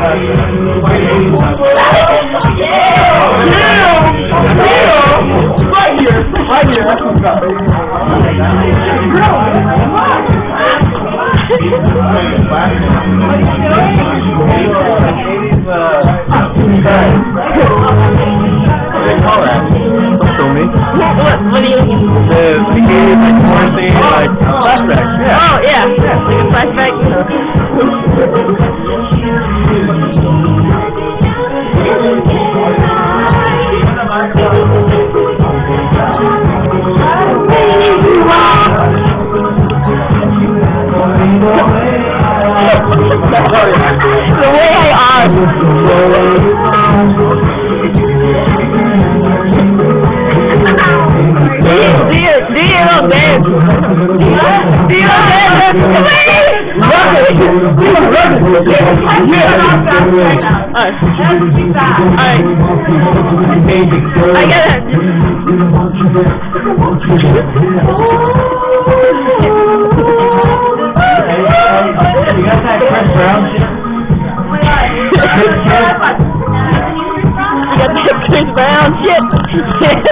Right here. Right here. That's what's up. What do you mean? The 80s, like Morrissey, like flashbacks. Yeah. Oh yeah, like a flashback. The way I asked. Do you little dance? Do you dance? I get it. You got that Chris Brown shit? You got that Chris Brown shit?